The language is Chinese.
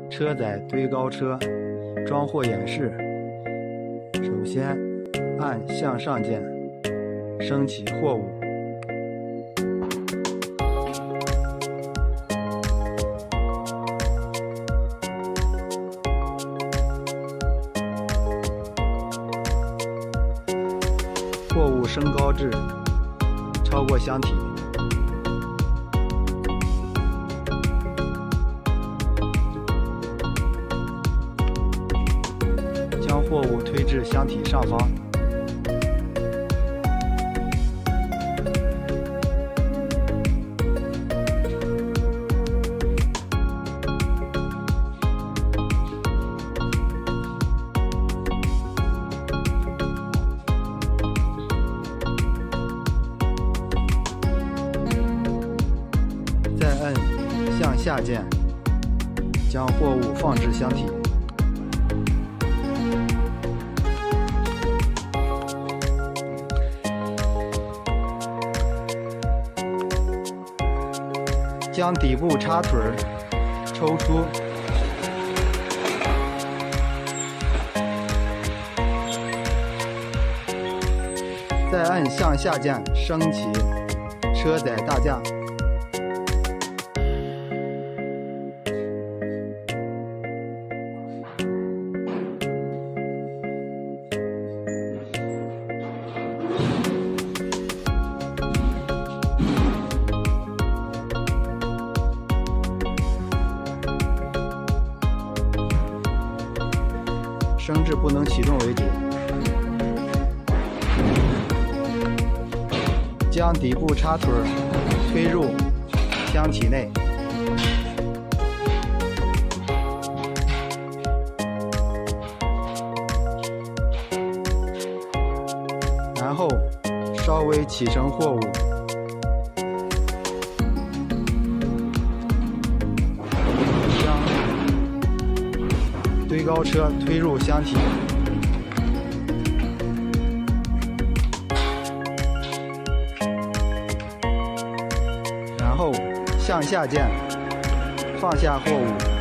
车载堆高车装货演示。首先按向上键，升起货物。货物升高至超过箱体。将货物推至箱体上方，再按向下键，将货物放置箱体。将底部插腿抽出，再按向下键升起车载大架。升至不能启动为止。将底部插腿推入箱体内，然后稍微起升货物，将堆高车推入箱体，然后向下键放下货物。